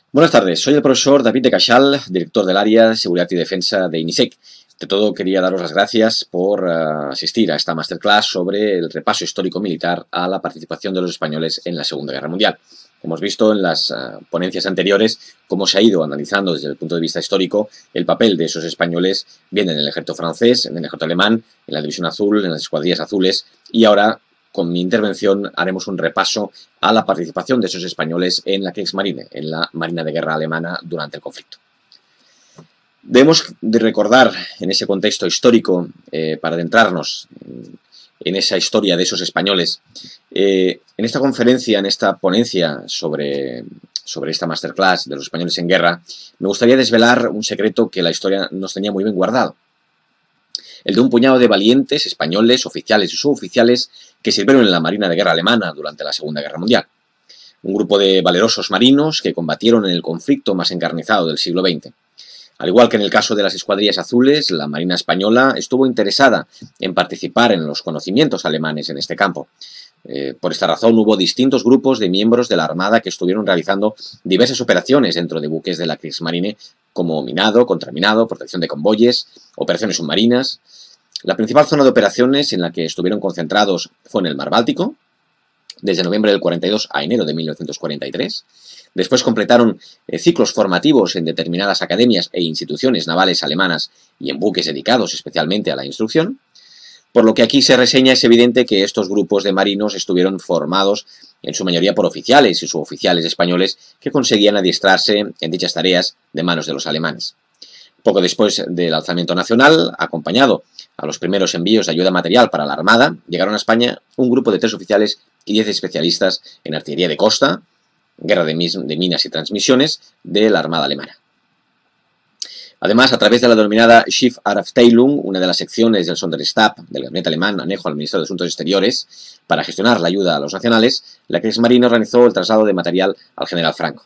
Buenas tardes, soy el profesor David de Cachal, director del área de Seguridad y Defensa de INISEC. De todo, quería daros las gracias por asistir a esta masterclass sobre el repaso histórico militar a la participación de los españoles en la Segunda Guerra Mundial. Hemos visto en las ponencias anteriores cómo se ha ido analizando desde el punto de vista histórico el papel de esos españoles, bien en el ejército francés, en el ejército alemán, en la División Azul, en las escuadrillas azules, y ahora, con mi intervención, haremos un repaso a la participación de esos españoles en la Kriegsmarine, en la Marina de Guerra alemana durante el conflicto. Debemos de recordar en ese contexto histórico, para adentrarnos en esa historia de esos españoles, en esta conferencia, en esta ponencia sobre esta masterclass de los españoles en guerra, me gustaría desvelar un secreto que la historia nos tenía muy bien guardado. El de un puñado de valientes españoles, oficiales y suboficiales, que sirvieron en la Marina de Guerra alemana durante la Segunda Guerra Mundial. Un grupo de valerosos marinos que combatieron en el conflicto más encarnizado del siglo XX. Al igual que en el caso de las escuadrillas azules, la Marina española estuvo interesada en participar en los conocimientos alemanes en este campo. Por esta razón hubo distintos grupos de miembros de la Armada que estuvieron realizando diversas operaciones dentro de buques de la Kriegsmarine, como minado, contraminado, protección de convoyes, operaciones submarinas. La principal zona de operaciones en la que estuvieron concentrados fue en el Mar Báltico, desde noviembre del 42 a enero de 1943. Después completaron ciclos formativos en determinadas academias e instituciones navales alemanas y en buques dedicados especialmente a la instrucción. Por lo que aquí se reseña, es evidente que estos grupos de marinos estuvieron formados en su mayoría por oficiales y suboficiales españoles que conseguían adiestrarse en dichas tareas de manos de los alemanes. Poco después del alzamiento nacional, acompañado a los primeros envíos de ayuda material para la Armada, llegaron a España un grupo de 3 oficiales y 10 especialistas en artillería de costa, guerra de minas y transmisiones de la Armada alemana. Además, a través de la denominada Schifffahrabteilung, una de las secciones del Sonderstab del gabinete alemán anejo al Ministerio de Asuntos Exteriores, para gestionar la ayuda a los nacionales, la Kriegsmarine organizó el traslado de material al general Franco.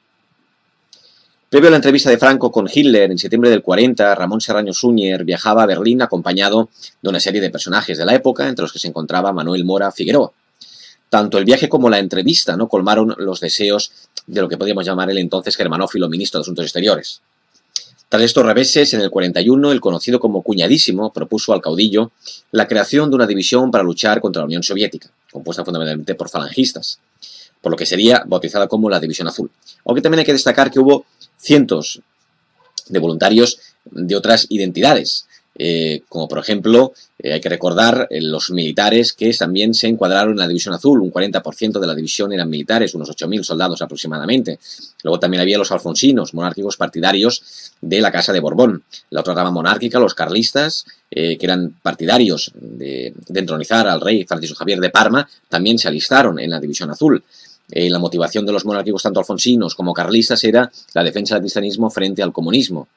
Previo a la entrevista de Franco con Hitler en septiembre del 40, Ramón Serrano Suñer viajaba a Berlín acompañado de una serie de personajes de la época, entre los que se encontraba Manuel Mora Figueroa. Tanto el viaje como la entrevista no colmaron los deseos de lo que podríamos llamar el entonces germanófilo ministro de Asuntos Exteriores. Tras estos reveses, en el 41, el conocido como Cuñadísimo propuso al caudillo la creación de una división para luchar contra la Unión Soviética, compuesta fundamentalmente por falangistas, por lo que sería bautizada como la División Azul. Aunque también hay que destacar que hubo cientos de voluntarios de otras identidades, como por ejemplo, hay que recordar los militares que también se encuadraron en la División Azul. Un 40% de la división eran militares, unos 8.000 soldados aproximadamente. Luego también había los alfonsinos, monárquicos partidarios de la Casa de Borbón. La otra rama monárquica, los carlistas, que eran partidarios de entronizar al rey Francisco Javier de Parma, también se alistaron en la División Azul. La motivación de los monárquicos, tanto alfonsinos como carlistas, era la defensa del cristianismo frente al comunismo.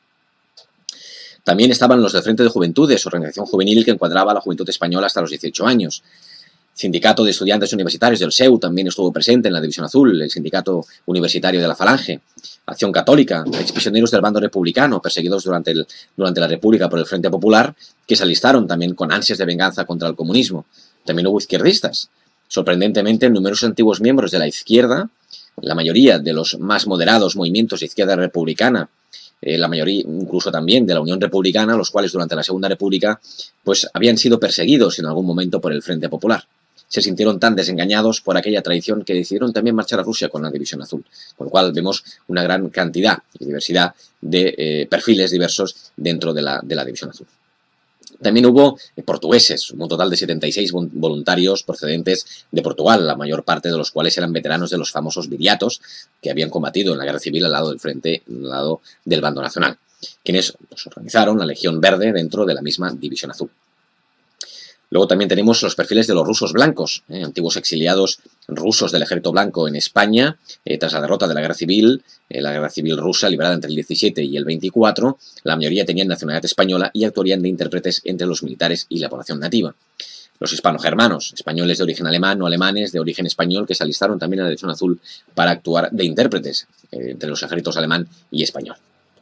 También estaban los del Frente de Juventudes, organización juvenil que encuadraba a la juventud española hasta los 18 años. Sindicato de Estudiantes Universitarios del SEU también estuvo presente en la División Azul, el Sindicato Universitario de la Falange, Acción Católica, exprisioneros del bando republicano, perseguidos durante la República por el Frente Popular, que se alistaron también con ansias de venganza contra el comunismo. También hubo izquierdistas. Sorprendentemente, numerosos antiguos miembros de la izquierda, la mayoría de los más moderados movimientos de izquierda republicana, la mayoría incluso también de la Unión Republicana, los cuales durante la Segunda República pues habían sido perseguidos en algún momento por el Frente Popular. Se sintieron tan desengañados por aquella traición que decidieron también marchar a Rusia con la División Azul, con lo cual vemos una gran cantidad y diversidad de perfiles diversos dentro de la División Azul. También hubo portugueses, un total de 76 voluntarios procedentes de Portugal, la mayor parte de los cuales eran veteranos de los famosos viriatos que habían combatido en la guerra civil al lado del frente, al lado del bando nacional, quienes pues, organizaron la Legión Verde dentro de la misma División Azul. Luego también tenemos los perfiles de los rusos blancos, antiguos exiliados rusos del Ejército Blanco en España, tras la derrota de la Guerra Civil rusa librada entre el 17 y el 24, la mayoría tenían nacionalidad española y actuarían de intérpretes entre los militares y la población nativa. Los hispano-germanos, españoles de origen alemán o alemanes de origen español, que se alistaron también en la División Azul para actuar de intérpretes entre los ejércitos alemán y español.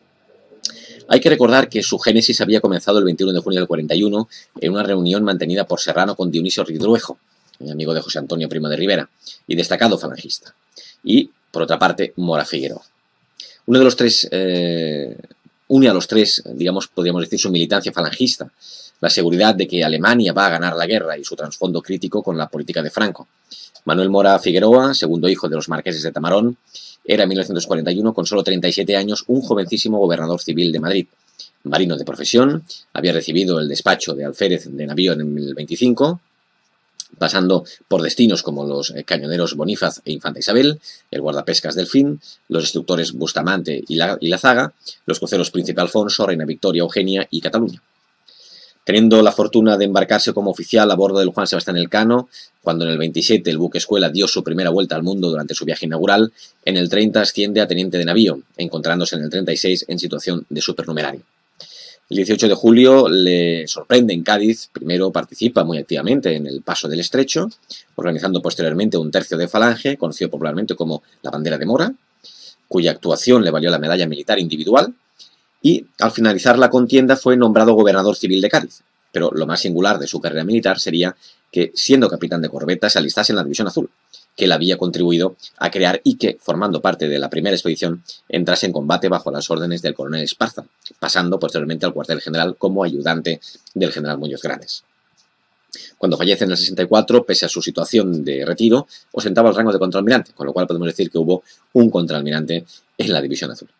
Hay que recordar que su génesis había comenzado el 21 de junio del 41 en una reunión mantenida por Serrano con Dionisio Ridruejo, amigo de José Antonio Primo de Rivera, y destacado falangista. Y, por otra parte, Mora Figueroa. Uno de los tres, une a los tres, digamos, podríamos decir, su militancia falangista, la seguridad de que Alemania va a ganar la guerra y su trasfondo crítico con la política de Franco. Manuel Mora Figueroa, segundo hijo de los marqueses de Tamarón, era en 1941, con solo 37 años, un jovencísimo gobernador civil de Madrid. Marino de profesión, había recibido el despacho de alférez de navío en el 25, pasando por destinos como los cañoneros Bonifaz e Infanta Isabel, el guardapescas Delfín, los instructores Bustamante y La Zaga, los cruceros Príncipe Alfonso, Reina Victoria, Eugenia y Cataluña. Teniendo la fortuna de embarcarse como oficial a bordo del Juan Sebastián Elcano, cuando en el 27 el buque escuela dio su primera vuelta al mundo durante su viaje inaugural, en el 30 asciende a teniente de navío, encontrándose en el 36 en situación de supernumerario. El 18 de julio le sorprende en Cádiz, primero participa muy activamente en el Paso del Estrecho, organizando posteriormente un tercio de falange, conocido popularmente como la Bandera de Mora, cuya actuación le valió la medalla militar individual, y al finalizar la contienda fue nombrado gobernador civil de Cádiz. Pero lo más singular de su carrera militar sería que, siendo capitán de corbeta, se alistase en la División Azul, que él había contribuido a crear y que, formando parte de la primera expedición, entrase en combate bajo las órdenes del coronel Esparza, pasando posteriormente al cuartel general como ayudante del general Muñoz Grandes. Cuando fallece en el 64, pese a su situación de retiro, ostentaba el rango de contraalmirante, con lo cual podemos decir que hubo un contraalmirante en la División Azul.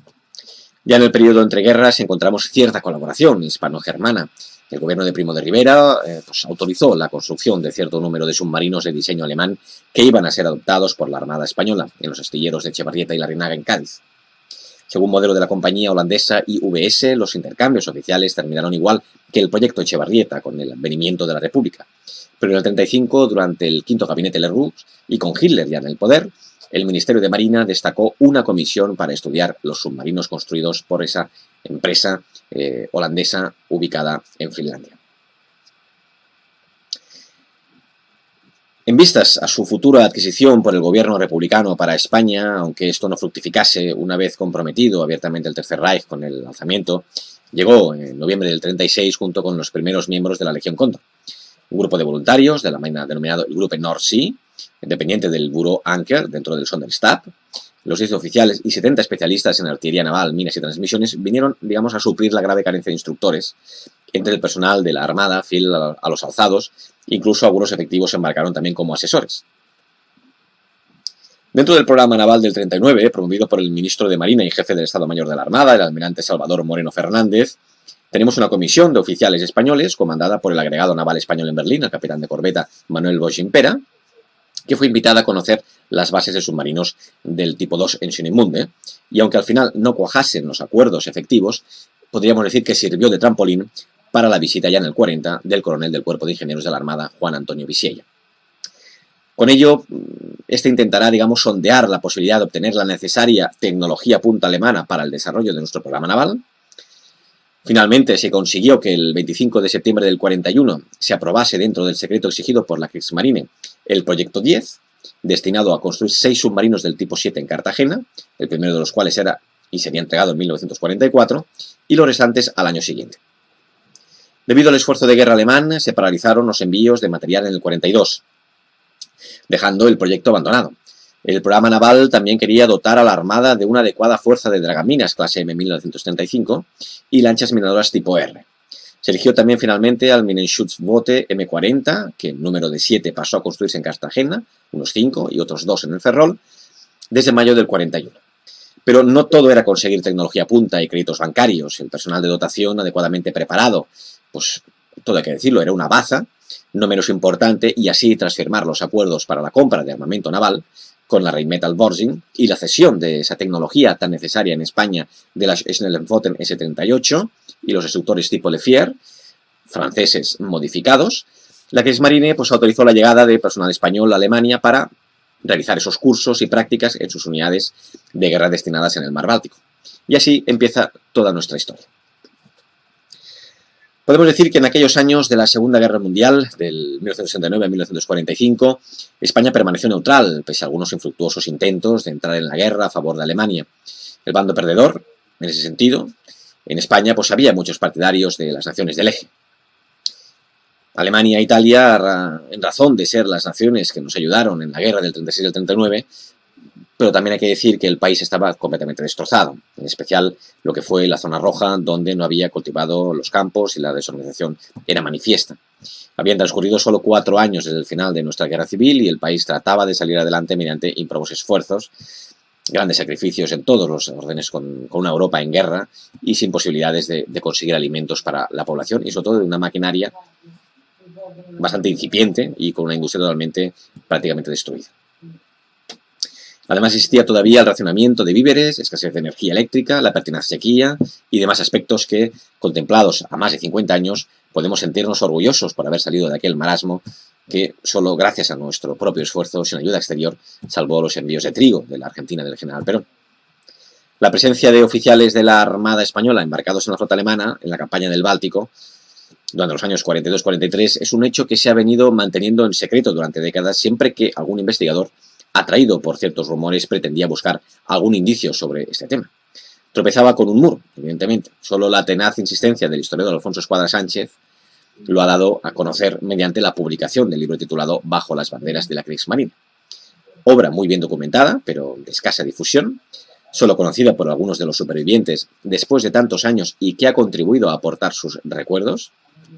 Ya en el periodo entre guerras encontramos cierta colaboración hispano-germana. El gobierno de Primo de Rivera autorizó la construcción de cierto número de submarinos de diseño alemán que iban a ser adoptados por la Armada Española en los astilleros de Echevarrieta y Larrinaga en Cádiz. Según modelo de la compañía holandesa IVS, los intercambios oficiales terminaron igual que el proyecto Echevarrieta con el advenimiento de la República. Pero en el 35, durante el quinto gabinete Lerroux y con Hitler ya en el poder, el Ministerio de Marina destacó una comisión para estudiar los submarinos construidos por esa empresa holandesa ubicada en Finlandia. En vistas a su futura adquisición por el gobierno republicano para España, aunque esto no fructificase una vez comprometido abiertamente el Tercer Reich con el alzamiento, llegó en noviembre del 36 junto con los primeros miembros de la Legión Cóndor, un grupo de voluntarios de la Marina denominado el Grupo Nordsee, dependiente del Bureau Anker dentro del Sonderstab. Los 10 oficiales y 70 especialistas en artillería naval, minas y transmisiones vinieron, digamos, a suplir la grave carencia de instructores entre el personal de la Armada, fiel a los alzados. Incluso algunos efectivos se embarcaron también como asesores. Dentro del programa naval del 39, promovido por el ministro de Marina y jefe del Estado Mayor de la Armada, el almirante Salvador Moreno Fernández, tenemos una comisión de oficiales españoles comandada por el agregado naval español en Berlín, el capitán de corbeta Manuel Boix Impera, que fue invitada a conocer las bases de submarinos del tipo 2 en Swinemünde, y aunque al final no cuajasen los acuerdos efectivos, podríamos decir que sirvió de trampolín para la visita ya en el 40 del coronel del Cuerpo de Ingenieros de la Armada, Juan Antonio Visiella. Con ello, este intentará, digamos, sondear la posibilidad de obtener la necesaria tecnología punta alemana para el desarrollo de nuestro programa naval. Finalmente se consiguió que el 25 de septiembre del 41 se aprobase dentro del secreto exigido por la Kriegsmarine el proyecto 10, destinado a construir 6 submarinos del tipo 7 en Cartagena, el primero de los cuales era y sería entregado en 1944, y los restantes al año siguiente. Debido al esfuerzo de guerra alemán, se paralizaron los envíos de material en el 42, dejando el proyecto abandonado. El programa naval también quería dotar a la Armada de una adecuada fuerza de dragaminas clase M 1935 y lanchas minadoras tipo R. Se eligió también finalmente al Minenschutzboote M40, que en número de 7 pasó a construirse en Cartagena, unos 5 y otros 2 en el Ferrol, desde mayo del 41. Pero no todo era conseguir tecnología punta y créditos bancarios, el personal de dotación adecuadamente preparado, pues todo hay que decirlo, era una baza, no menos importante, y así tras firmar los acuerdos para la compra de armamento naval con la Rheinmetall Borsig y la cesión de esa tecnología tan necesaria en España de las Schnellwaffen S-38 y los destructores tipo Lefier, franceses modificados, la Kriegsmarine pues autorizó la llegada de personal español a Alemania para realizar esos cursos y prácticas en sus unidades de guerra destinadas en el Mar Báltico. Y así empieza toda nuestra historia. Podemos decir que en aquellos años de la Segunda Guerra Mundial, del 1969 a 1945, España permaneció neutral, pese a algunos infructuosos intentos de entrar en la guerra a favor de Alemania. El bando perdedor, en ese sentido, en España pues había muchos partidarios de las naciones del eje. Alemania e Italia, en razón de ser las naciones que nos ayudaron en la guerra del 36 y el 39, pero también hay que decir que el país estaba completamente destrozado, en especial lo que fue la zona roja, donde no había cultivado los campos y la desorganización era manifiesta. Habían transcurrido solo 4 años desde el final de nuestra guerra civil y el país trataba de salir adelante mediante ímprobos esfuerzos, grandes sacrificios en todos los órdenes con una Europa en guerra y sin posibilidades de conseguir alimentos para la población y sobre todo de una maquinaria bastante incipiente y con una industria prácticamente destruida. Además existía todavía el racionamiento de víveres, escasez de energía eléctrica, la pertinaz sequía y demás aspectos que, contemplados a más de 50 años, podemos sentirnos orgullosos por haber salido de aquel marasmo que solo gracias a nuestro propio esfuerzo, sin ayuda exterior, salvó los envíos de trigo de la Argentina del general Perón. La presencia de oficiales de la Armada Española embarcados en la flota alemana en la campaña del Báltico durante los años 42-43 es un hecho que se ha venido manteniendo en secreto durante décadas siempre que algún investigador, atraído por ciertos rumores, pretendía buscar algún indicio sobre este tema. Tropezaba con un muro, evidentemente. Solo la tenaz insistencia del historiador Alfonso Escuadra Sánchez lo ha dado a conocer mediante la publicación del libro titulado Bajo las banderas de la Kriegsmarine. Obra muy bien documentada, pero de escasa difusión, solo conocida por algunos de los supervivientes después de tantos años y que ha contribuido a aportar sus recuerdos.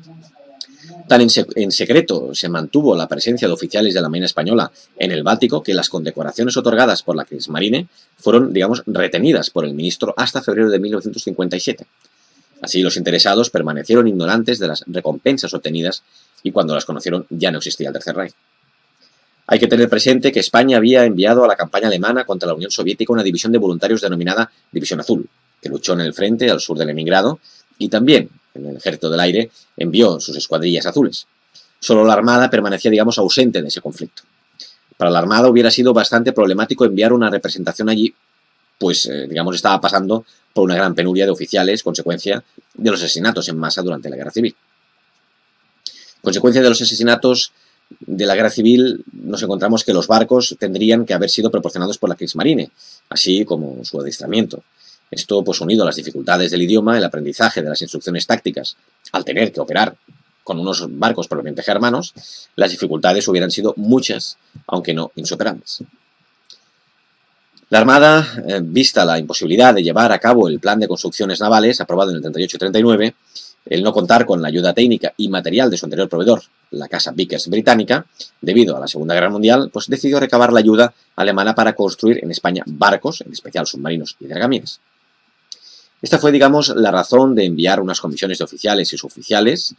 Tan en secreto se mantuvo la presencia de oficiales de la Marina Española en el Báltico que las condecoraciones otorgadas por la Kriegsmarine fueron, digamos, retenidas por el ministro hasta febrero de 1957. Así, los interesados permanecieron ignorantes de las recompensas obtenidas y cuando las conocieron ya no existía el Tercer Reich. Hay que tener presente que España había enviado a la campaña alemana contra la Unión Soviética una división de voluntarios denominada División Azul, que luchó en el frente al sur de Leningrado y también en el Ejército del Aire envió sus escuadrillas azules. Solo la Armada permanecía, digamos, ausente de ese conflicto. Para la Armada hubiera sido bastante problemático enviar una representación allí, pues, digamos, estaba pasando por una gran penuria de oficiales, consecuencia de los asesinatos en masa durante la Guerra Civil. Consecuencia de los asesinatos de la Guerra Civil, nos encontramos que los barcos tendrían que haber sido proporcionados por la Kriegsmarine, así como su adiestramiento. Esto, pues, unido a las dificultades del idioma, el aprendizaje de las instrucciones tácticas, al tener que operar con unos barcos probablemente germanos, las dificultades hubieran sido muchas, aunque no insuperables. La Armada, vista la imposibilidad de llevar a cabo el plan de construcciones navales aprobado en el 38 y 39, el no contar con la ayuda técnica y material de su anterior proveedor, la casa Vickers británica, debido a la Segunda Guerra Mundial, pues decidió recabar la ayuda alemana para construir en España barcos, en especial submarinos y dergamines. Esta fue, digamos, la razón de enviar unas comisiones de oficiales y suboficiales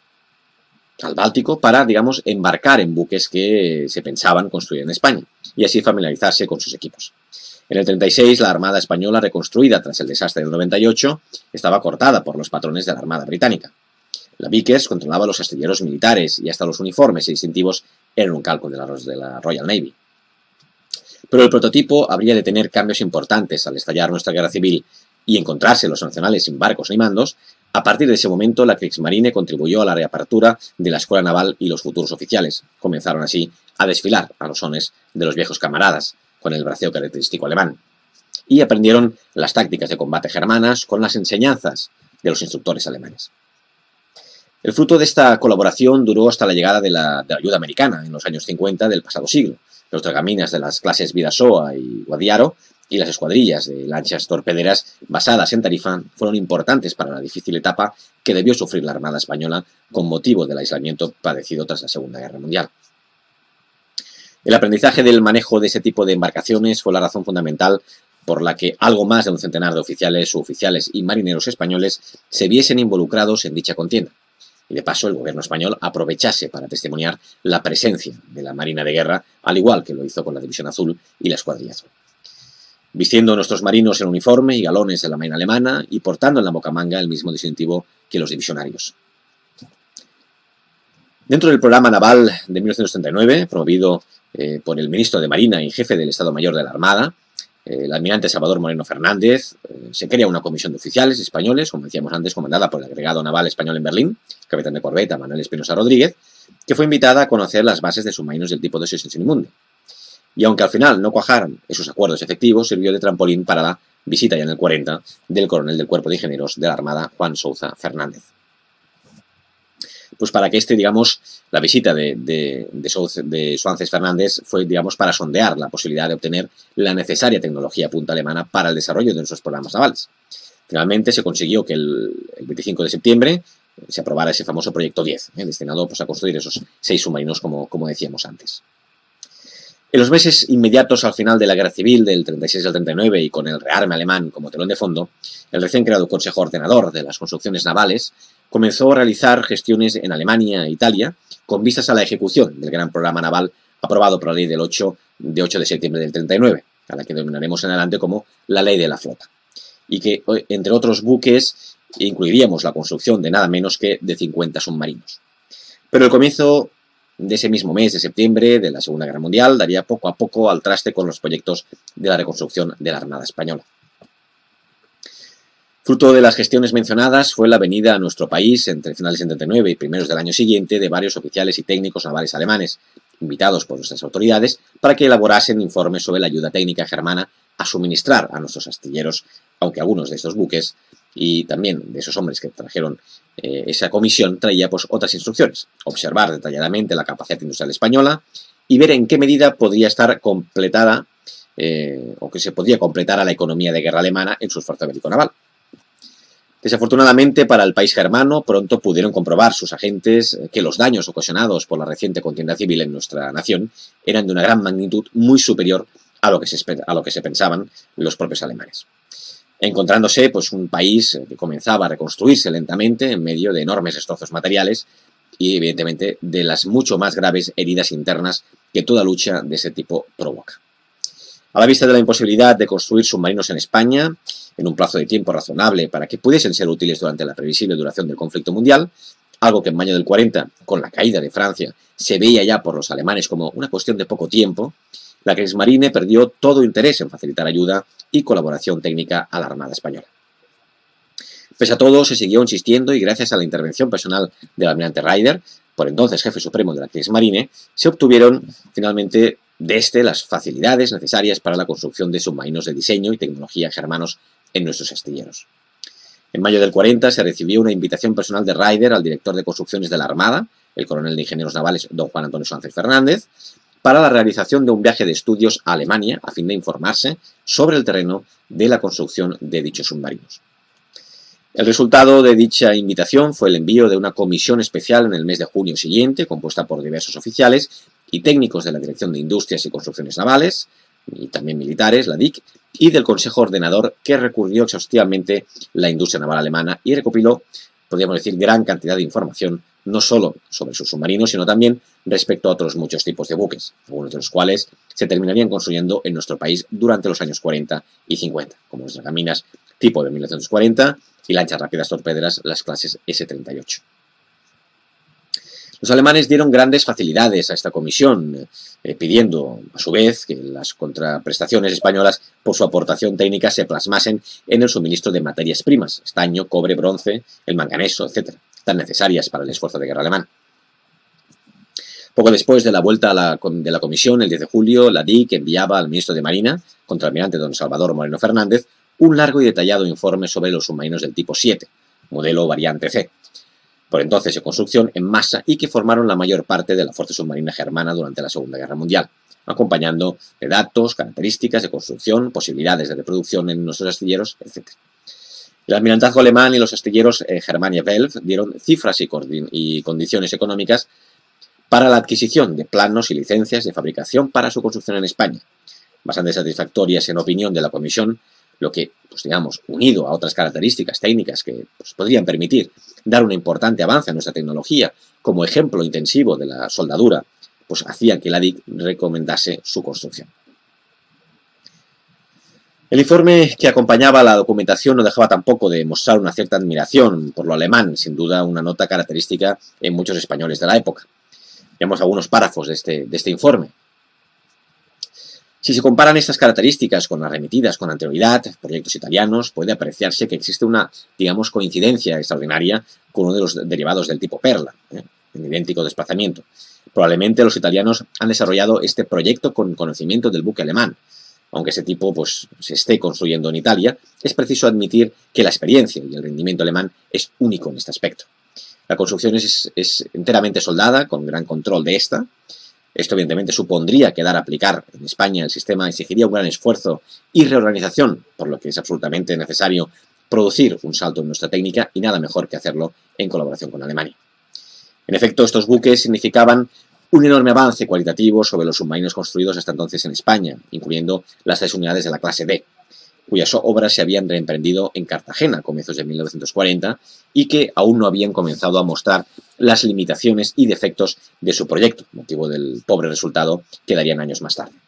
al Báltico para, digamos, embarcar en buques que se pensaban construir en España y así familiarizarse con sus equipos. En el 36, la Armada Española, reconstruida tras el desastre del 98, estaba cortada por los patrones de la Armada Británica. La Vickers controlaba los astilleros militares y hasta los uniformes y distintivos eran un calco de la Royal Navy. Pero el prototipo habría de tener cambios importantes al estallar nuestra guerra civil y encontrarse los nacionales sin barcos ni mandos. A partir de ese momento, la Kriegsmarine contribuyó a la reapertura de la escuela naval y los futuros oficiales comenzaron así a desfilar a los sones de los viejos camaradas, con el braceo característico alemán, y aprendieron las tácticas de combate germanas con las enseñanzas de los instructores alemanes. El fruto de esta colaboración duró hasta la llegada de la ayuda americana en los años 50 del pasado siglo. Los dragaminas de las clases Bidasoa y Guadiaro y las escuadrillas de lanchas torpederas basadas en Tarifa fueron importantes para la difícil etapa que debió sufrir la Armada Española con motivo del aislamiento padecido tras la Segunda Guerra Mundial. El aprendizaje del manejo de ese tipo de embarcaciones fue la razón fundamental por la que algo más de un centenar de oficiales, suboficiales y marineros españoles se viesen involucrados en dicha contienda. Y de paso el gobierno español aprovechase para testimoniar la presencia de la Marina de Guerra, al igual que lo hizo con la División Azul y la Escuadrilla Azul. Vistiendo a nuestros marinos en uniforme y galones de la Marina alemana y portando en la bocamanga el mismo distintivo que los divisionarios. Dentro del programa naval de 1939, promovido por el ministro de Marina y jefe del Estado Mayor de la Armada, el almirante Salvador Moreno Fernández, se crea una comisión de oficiales españoles, como decíamos antes, comandada por el agregado naval español en Berlín, capitán de corbeta Manuel Espinosa Rodríguez, que fue invitada a conocer las bases de submarinos del tipo de Sensinimundo. Y aunque al final no cuajaron esos acuerdos efectivos, sirvió de trampolín para la visita ya en el 40 del coronel del Cuerpo de Ingenieros de la Armada, Juan Souza Fernández. pues para que digamos, la visita de Suárez Fernández fue, digamos, para sondear la posibilidad de obtener la necesaria tecnología punta alemana para el desarrollo de nuestros programas navales. Finalmente se consiguió que el 25 de septiembre se aprobara ese famoso proyecto 10, destinado pues, a construir esos 6 submarinos, como decíamos antes. En los meses inmediatos al final de la Guerra Civil del 36 al 39 y con el rearme alemán como telón de fondo, el recién creado Consejo Ordenador de las Construcciones Navales comenzó a realizar gestiones en Alemania e Italia con vistas a la ejecución del gran programa naval aprobado por la ley del 8 de septiembre del 39, a la que denominaremos en adelante como la Ley de la Flota, y que, entre otros buques, incluiríamos la construcción de nada menos que de 50 submarinos. Pero el comienzo de ese mismo mes de septiembre de la Segunda Guerra Mundial daría poco a poco al traste con los proyectos de la reconstrucción de la Armada Española. Fruto de las gestiones mencionadas fue la venida a nuestro país entre finales del 39 y primeros del año siguiente de varios oficiales y técnicos navales alemanes, invitados por nuestras autoridades para que elaborasen informes sobre la ayuda técnica germana a suministrar a nuestros astilleros, aunque algunos de estos buques y también de esos hombres que trajeron esa comisión traía pues otras instrucciones: observar detalladamente la capacidad industrial española y ver en qué medida podría estar completada o que se podría completar a la economía de guerra alemana en su esfuerzo bélico-naval. Desafortunadamente para el país germano pronto pudieron comprobar sus agentes que los daños ocasionados por la reciente contienda civil en nuestra nación eran de una gran magnitud muy superior a lo que se pensaban los propios alemanes, encontrándose pues un país que comenzaba a reconstruirse lentamente en medio de enormes destrozos materiales y evidentemente de las mucho más graves heridas internas que toda lucha de ese tipo provoca. A la vista de la imposibilidad de construir submarinos en España en un plazo de tiempo razonable para que pudiesen ser útiles durante la previsible duración del conflicto mundial, algo que en mayo del 40, con la caída de Francia, se veía ya por los alemanes como una cuestión de poco tiempo, la Kriegsmarine perdió todo interés en facilitar ayuda y colaboración técnica a la Armada Española. Pese a todo, se siguió insistiendo y gracias a la intervención personal del almirante Ryder, por entonces jefe supremo de la Kriegsmarine, se obtuvieron finalmente las facilidades necesarias para la construcción de submarinos de diseño y tecnología germanos en nuestros astilleros. En mayo del 40 se recibió una invitación personal de Ryder al director de construcciones de la Armada, el coronel de ingenieros navales don Juan Antonio Suárez Fernández, para la realización de un viaje de estudios a Alemania a fin de informarse sobre el terreno de la construcción de dichos submarinos. El resultado de dicha invitación fue el envío de una comisión especial en el mes de junio siguiente, compuesta por diversos oficiales y técnicos de la Dirección de Industrias y Construcciones Navales, y también militares, la DIC, y del Consejo Ordenador, que recurrió exhaustivamente la industria naval alemana y recopiló, podríamos decir, gran cantidad de información, no solo sobre sus submarinos, sino también respecto a otros muchos tipos de buques, algunos de los cuales se terminarían construyendo en nuestro país durante los años 40 y 50, como las dragaminas tipo de 1940 y lanchas rápidas torpederas, las clases S-38. Los alemanes dieron grandes facilidades a esta comisión, pidiendo, a su vez, que las contraprestaciones españolas por su aportación técnica se plasmasen en el suministro de materias primas, estaño, cobre, bronce, el manganeso, etc., tan necesarias para el esfuerzo de guerra alemán. Poco después de la vuelta de la comisión, el 10 de julio, la DIC enviaba al ministro de Marina, contraalmirante don Salvador Moreno Fernández, un largo y detallado informe sobre los submarinos del tipo 7, modelo variante C, por entonces en construcción en masa y que formaron la mayor parte de la fuerza submarina germana durante la Segunda Guerra Mundial, acompañando de datos, características de construcción, posibilidades de reproducción en nuestros astilleros, etc. El almirantazgo alemán y los astilleros Germania Welf dieron cifras y condiciones económicas para la adquisición de planos y licencias de fabricación para su construcción en España, bastante satisfactorias en opinión de la comisión, lo que, pues digamos, unido a otras características técnicas que pues, podrían permitir dar un importante avance a nuestra tecnología, como ejemplo intensivo de la soldadura, pues hacía que la DIC recomendase su construcción. El informe que acompañaba la documentación no dejaba tampoco de mostrar una cierta admiración por lo alemán, sin duda una nota característica en muchos españoles de la época. Veamos algunos párrafos de este informe. Si se comparan estas características con las remitidas con anterioridad, proyectos italianos, puede apreciarse que existe una, digamos, coincidencia extraordinaria con uno de los derivados del tipo Perla, en idéntico desplazamiento. Probablemente los italianos han desarrollado este proyecto con conocimiento del buque alemán. Aunque ese tipo pues, se esté construyendo en Italia, es preciso admitir que la experiencia y el rendimiento alemán es único en este aspecto. La construcción es enteramente soldada, con gran control de esta. Esto evidentemente supondría que dar a aplicar en España el sistema exigiría un gran esfuerzo y reorganización, por lo que es absolutamente necesario producir un salto en nuestra técnica y nada mejor que hacerlo en colaboración con Alemania. En efecto, estos buques significaban un enorme avance cualitativo sobre los submarinos construidos hasta entonces en España, incluyendo las 3 unidades de la clase D, cuyas obras se habían reemprendido en Cartagena a comienzos de 1940 y que aún no habían comenzado a mostrar las limitaciones y defectos de su proyecto, motivo del pobre resultado que darían años más tarde.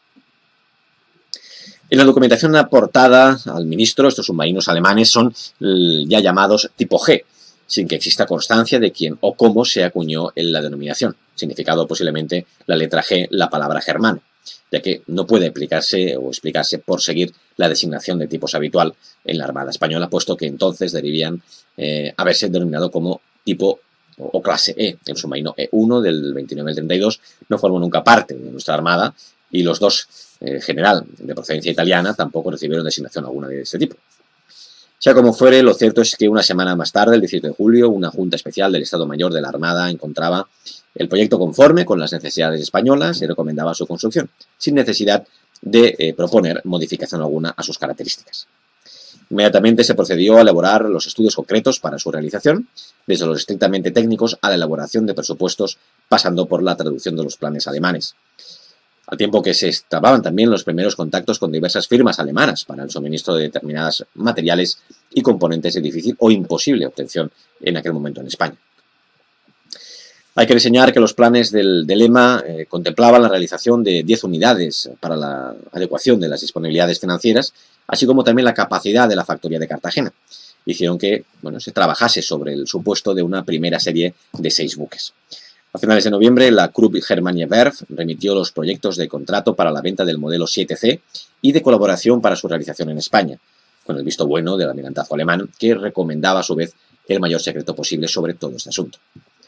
En la documentación aportada al ministro, estos submarinos alemanes son ya llamados tipo G, sin que exista constancia de quién o cómo se acuñó en la denominación, significado posiblemente la letra G, la palabra germano, ya que no puede aplicarse o explicarse por seguir la designación de tipos habitual en la Armada Española, puesto que entonces deberían haberse denominado como tipo o clase E. El submarino E1 del 29 al 32 no formó nunca parte de nuestra Armada y los dos general de procedencia italiana tampoco recibieron designación alguna de este tipo. Sea como fuere, lo cierto es que una semana más tarde, el 17 de julio, una Junta Especial del Estado Mayor de la Armada encontraba el proyecto conforme con las necesidades españolas y recomendaba su construcción, sin necesidad de proponer modificación alguna a sus características. Inmediatamente se procedió a elaborar los estudios concretos para su realización, desde los estrictamente técnicos a la elaboración de presupuestos, pasando por la traducción de los planes alemanes. Al tiempo que se estaban también los primeros contactos con diversas firmas alemanas para el suministro de determinados materiales y componentes de difícil o imposible obtención en aquel momento en España. Hay que reseñar que los planes del EMA contemplaban la realización de 10 unidades para la adecuación de las disponibilidades financieras, así como también la capacidad de la factoría de Cartagena. Hicieron que se trabajase sobre el supuesto de una primera serie de 6 buques. A finales de noviembre, la Krupp Germania Werft remitió los proyectos de contrato para la venta del modelo 7C y de colaboración para su realización en España, con el visto bueno del almirantazgo alemán, que recomendaba a su vez el mayor secreto posible sobre todo este asunto.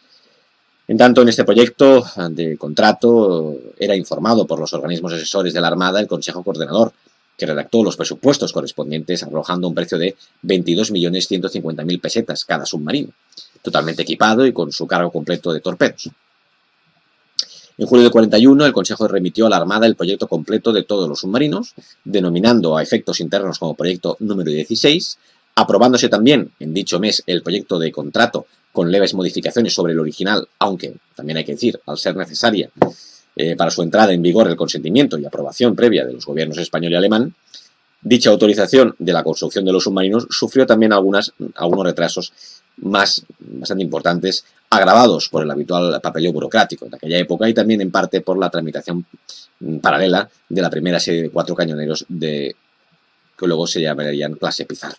En tanto, en este proyecto de contrato era informado por los organismos asesores de la Armada el Consejo Coordinador, que redactó los presupuestos correspondientes arrojando un precio de 22.150.000 pesetas cada submarino, totalmente equipado y con su cargo completo de torpedos. En julio de 41, el Consejo remitió a la Armada el proyecto completo de todos los submarinos, denominando a efectos internos como proyecto número 16, aprobándose también en dicho mes el proyecto de contrato con leves modificaciones sobre el original, aunque también hay que decir, al ser necesaria para su entrada en vigor el consentimiento y aprobación previa de los gobiernos español y alemán. Dicha autorización de la construcción de los submarinos sufrió también algunos retrasos bastante importantes, agravados por el habitual papeleo burocrático de aquella época y también en parte por la tramitación paralela de la primera serie de 4 cañoneros que luego se llamarían clase Pizarro.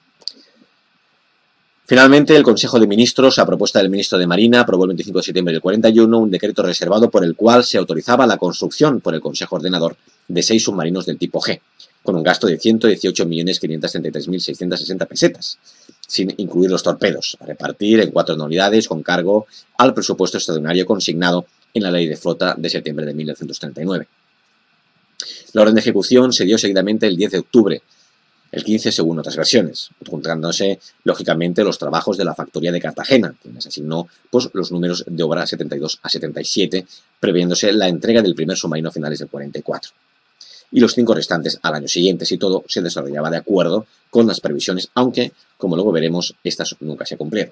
Finalmente, el Consejo de Ministros, a propuesta del ministro de Marina, aprobó el 25 de septiembre del 41 un decreto reservado por el cual se autorizaba la construcción por el Consejo Ordenador de 6 submarinos del tipo G, con un gasto de 118.533.660 pesetas, sin incluir los torpedos, a repartir en 4 anualidades con cargo al presupuesto extraordinario consignado en la Ley de Flota de septiembre de 1939. La orden de ejecución se dio seguidamente el 10 de octubre, el 15 según otras versiones, juntándose lógicamente los trabajos de la factoría de Cartagena, que les asignó los números de obra 72 a 77, previéndose la entrega del primer submarino a finales del 44. Y los 5 restantes al año siguiente, si todo se desarrollaba de acuerdo con las previsiones, aunque, como luego veremos, estas nunca se cumplieron.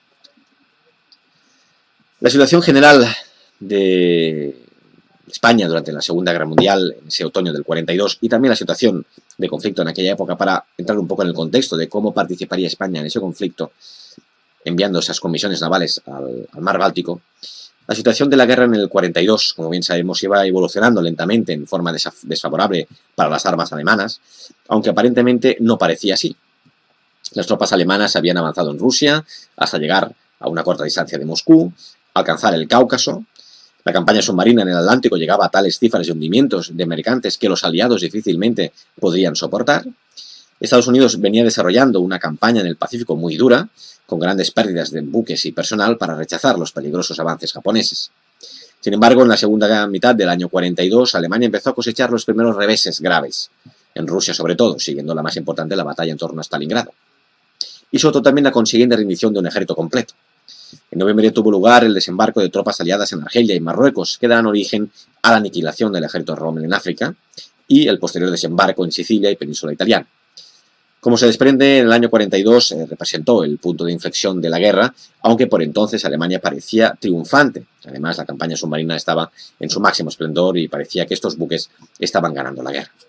La situación general de España durante la Segunda Guerra Mundial, en ese otoño del 42, y también la situación de conflicto en aquella época, para entrar un poco en el contexto de cómo participaría España en ese conflicto, enviando esas comisiones navales al Mar Báltico. La situación de la guerra en el 42, como bien sabemos, iba evolucionando lentamente en forma desfavorable para las armas alemanas, aunque aparentemente no parecía así. Las tropas alemanas habían avanzado en Rusia hasta llegar a una corta distancia de Moscú, alcanzar el Cáucaso. La campaña submarina en el Atlántico llegaba a tales cifras de hundimientos de mercantes que los aliados difícilmente podrían soportar. Estados Unidos venía desarrollando una campaña en el Pacífico muy dura, con grandes pérdidas de buques y personal para rechazar los peligrosos avances japoneses. Sin embargo, en la segunda mitad del año 42, Alemania empezó a cosechar los primeros reveses graves, en Rusia sobre todo, siguiendo la más importante la batalla en torno a Stalingrado. Y sobre todo también la consiguiente rendición de un ejército completo, En noviembre tuvo lugar el desembarco de tropas aliadas en Argelia y Marruecos, que dan origen a la aniquilación del ejército Rommel en África y el posterior desembarco en Sicilia y península italiana. Como se desprende, en el año 42 representó el punto de inflexión de la guerra, aunque por entonces Alemania parecía triunfante. Además, la campaña submarina estaba en su máximo esplendor y parecía que estos buques estaban ganando la guerra.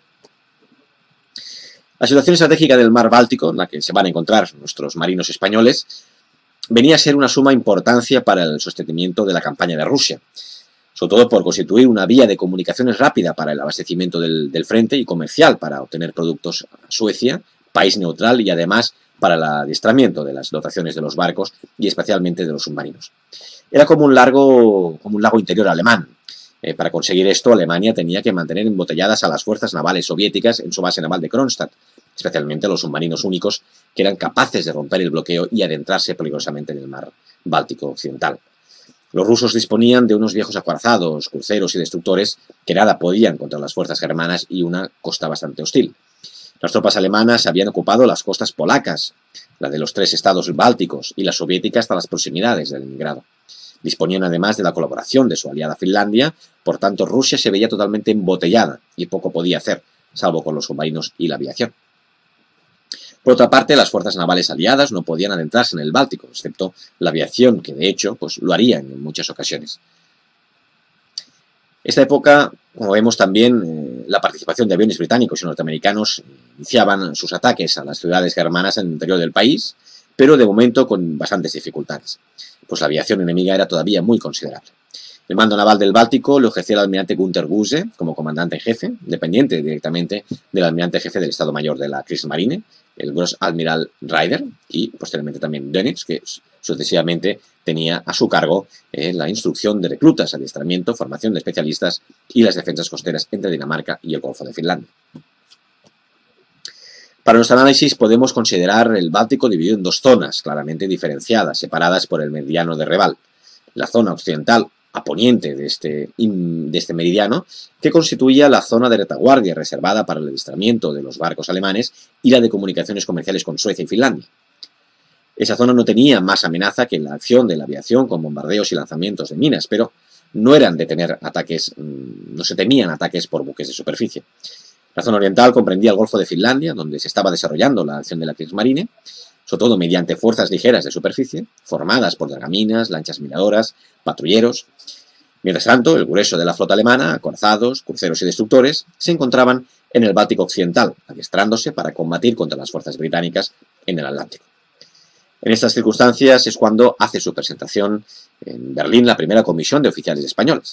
La situación estratégica del mar Báltico, en la que se van a encontrar nuestros marinos españoles, venía a ser una suma importancia para el sostenimiento de la campaña de Rusia, sobre todo por constituir una vía de comunicaciones rápida para el abastecimiento del frente y comercial para obtener productos a Suecia, país neutral, y además para el adiestramiento de las dotaciones de los barcos y especialmente de los submarinos. Era como un lago interior alemán. Para conseguir esto, Alemania tenía que mantener embotelladas a las fuerzas navales soviéticas en su base naval de Kronstadt, especialmente los submarinos únicos que eran capaces de romper el bloqueo y adentrarse peligrosamente en el mar Báltico occidental. Los rusos disponían de unos viejos acorazados, cruceros y destructores que nada podían contra las fuerzas germanas y una costa bastante hostil. Las tropas alemanas habían ocupado las costas polacas, la de los 3 estados bálticos, y las soviéticas hasta las proximidades de Leningrado. Disponían además de la colaboración de su aliada Finlandia, por tanto Rusia se veía totalmente embotellada y poco podía hacer, salvo con los submarinos y la aviación. Por otra parte, las fuerzas navales aliadas no podían adentrarse en el Báltico, excepto la aviación, que de hecho pues, lo harían en muchas ocasiones. Esta época, como vemos también, la participación de aviones británicos y norteamericanos iniciaban sus ataques a las ciudades germanas en el interior del país, pero de momento con bastantes dificultades, pues la aviación enemiga era todavía muy considerable. El mando naval del Báltico lo ejercía el almirante Günter Guse como comandante en jefe, dependiente directamente del almirante jefe del Estado Mayor de la Kriegsmarine, el Großadmiral Raeder, y posteriormente también Dönitz, que sucesivamente tenía a su cargo la instrucción de reclutas, adiestramiento, formación de especialistas y las defensas costeras entre Dinamarca y el Golfo de Finlandia. Para nuestro análisis podemos considerar el Báltico dividido en 2 zonas claramente diferenciadas, separadas por el meridiano de Reval. La zona occidental a poniente de este meridiano, que constituía la zona de retaguardia reservada para el adiestramiento de los barcos alemanes y la de comunicaciones comerciales con Suecia y Finlandia. Esa zona no tenía más amenaza que la acción de la aviación con bombardeos y lanzamientos de minas, pero no se temían ataques por buques de superficie. La zona oriental comprendía el Golfo de Finlandia, donde se estaba desarrollando la acción de la Kriegsmarine, sobre todo mediante fuerzas ligeras de superficie, formadas por dragaminas, lanchas minadoras, patrulleros. Mientras tanto, el grueso de la flota alemana, acorazados, cruceros y destructores, se encontraban en el Báltico occidental, adiestrándose para combatir contra las fuerzas británicas en el Atlántico. En estas circunstancias es cuando hace su presentación en Berlín la primera comisión de oficiales españoles.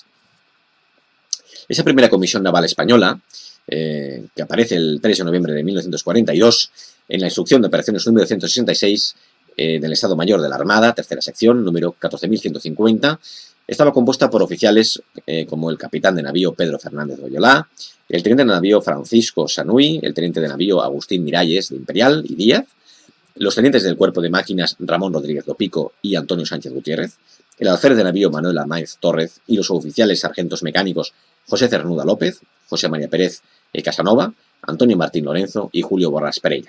Esa primera comisión naval española, que aparece el 3 de noviembre de 1942, en la instrucción de operaciones número 166 del Estado Mayor de la Armada, tercera sección, número 14.150, estaba compuesta por oficiales como el capitán de navío Pedro Fernández Loyola, el teniente de navío Francisco Sanuy, el teniente de navío Agustín Miralles de Imperial y Díaz, los tenientes del cuerpo de máquinas Ramón Rodríguez Lopico y Antonio Sánchez Gutiérrez, el alférez de navío Manuel Arnaiz Torres y los oficiales sargentos mecánicos José Cernuda López, José María Pérez Casanova, Antonio Martín Lorenzo y Julio Borrás Perella.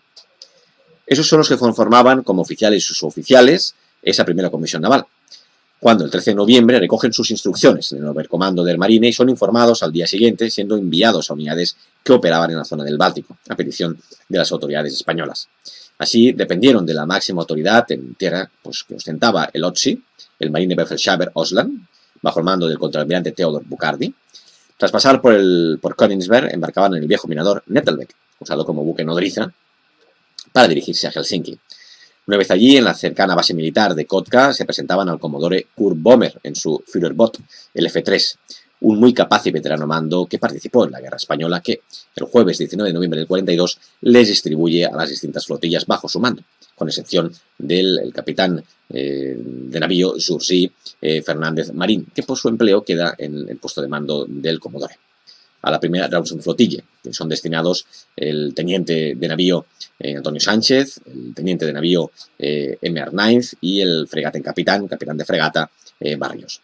Esos son los que conformaban como oficiales y suboficiales esa primera comisión naval, cuando el 13 de noviembre recogen sus instrucciones en el Oberkommando del Marine y son informados al día siguiente, siendo enviados a unidades que operaban en la zona del Báltico, a petición de las autoridades españolas. Así dependieron de la máxima autoridad en tierra que ostentaba el OTSI, el Marinebefehlshaber Ausland, bajo el mando del contraalmirante Theodor Bucardi. Tras pasar por Königsberg, embarcaban en el viejo minador Nettelbeck, usado como buque nodriza, para dirigirse a Helsinki. Una vez allí, en la cercana base militar de Kotka, se presentaban al comodore Kurt Bommer en su Führerbot, el F-3, un muy capaz y veterano mando que participó en la guerra española que, el jueves 19 de noviembre del 42, les distribuye a las distintas flotillas bajo su mando, con excepción del capitán de navío Jurzy Fernández Marín, que por su empleo queda en el puesto de mando del comodore. A la primera Rawson-Flotille, que son destinados el teniente de navío Antonio Sánchez, el teniente de navío M. Arnaiz y el capitán de fregata Barrios.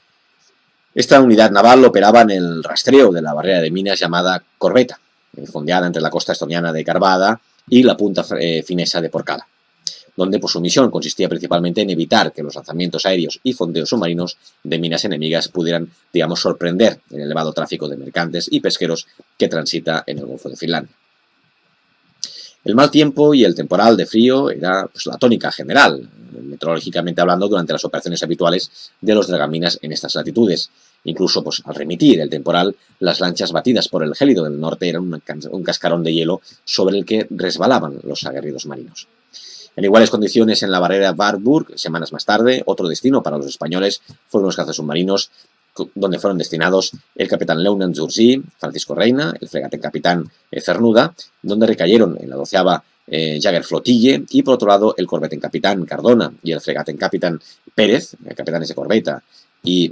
Esta unidad naval operaba en el rastreo de la barrera de minas llamada Corbeta, fondeada entre la costa estoniana de Carvada y la punta finesa de Porkala. donde pues, su misión consistía principalmente en evitar que los lanzamientos aéreos y fondeos submarinos de minas enemigas pudieran, digamos, sorprender el elevado tráfico de mercantes y pesqueros que transita en el Golfo de Finlandia. El mal tiempo y el temporal de frío era pues, la tónica general, meteorológicamente hablando, durante las operaciones habituales de los dragaminas en estas latitudes. Incluso pues, al remitir el temporal, las lanchas batidas por el gélido del norte eran un cascarón de hielo sobre el que resbalaban los aguerridos marinos. En iguales condiciones en la barrera Wartburg, semanas más tarde, otro destino para los españoles fueron los cazas submarinos, donde fueron destinados el capitán Leutnant Jursy, Francisco Reina, el fregate capitán Cernuda, donde recayeron en la 12ª Jägerflottille, y por otro lado el corvette capitán Cardona y el fregate capitán Pérez, capitanes de corbeta y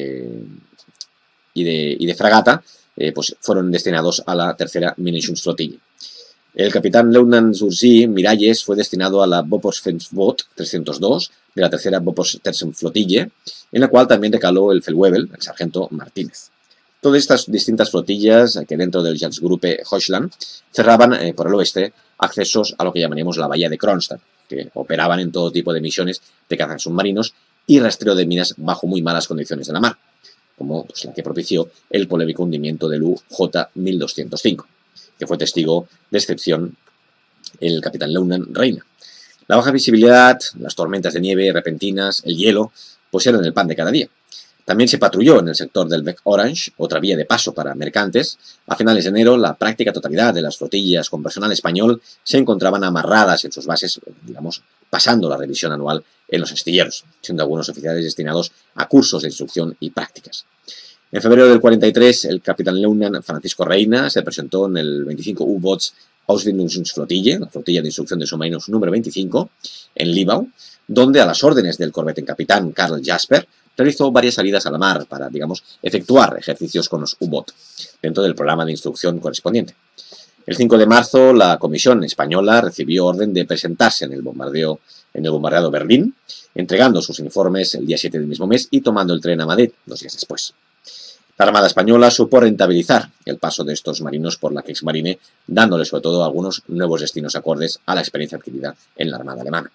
de fragata, pues fueron destinados a la 3ª Munitionsflottille. El capitán Leutnant Jursy Miralles fue destinado a la Bofors-Flensboot 302 de la 3ª Bofors-Terzenflottille, en la cual también recaló el Feldwebel, el sargento Martínez. Todas estas distintas flotillas, que dentro del Jagdgruppe Hochland, cerraban por el oeste accesos a lo que llamaríamos la bahía de Kronstadt, que operaban en todo tipo de misiones de cazas submarinos y rastreo de minas bajo muy malas condiciones de la mar, como pues, la que propició el polémico hundimiento del UJ-1205, que fue testigo de excepción el capitán Leutnant Reina. La baja visibilidad, las tormentas de nieve repentinas, el hielo, pues eran el pan de cada día. También se patrulló en el sector del Bec Orange, otra vía de paso para mercantes. A finales de enero, la práctica totalidad de las flotillas con personal español se encontraban amarradas en sus bases, digamos, pasando la revisión anual en los astilleros, siendo algunos oficiales destinados a cursos de instrucción y prácticas. En febrero del 43, el capitán Leutnant Francisco Reina se presentó en el 25 U-Boats Ausbildungsflottille, la flotilla de instrucción de submarinos número 25, en Libau, donde a las órdenes del corvette capitán Karl Jasper realizó varias salidas a la mar para, digamos, efectuar ejercicios con los U-Boot dentro del programa de instrucción correspondiente. El 5 de marzo, la comisión española recibió orden de presentarse en el bombardeado Berlín, entregando sus informes el día 7 del mismo mes y tomando el tren a Madrid 2 días después. La Armada Española supo rentabilizar el paso de estos marinos por la Kriegsmarine, dándole sobre todo algunos nuevos destinos acordes a la experiencia adquirida en la Armada alemana.